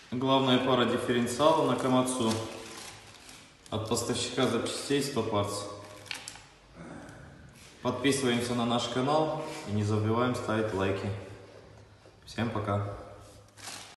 Главная пара дифференциала на Komatsu от поставщика запчастей 100 Parts. Подписываемся на наш канал и не забываем ставить лайки. Всем пока!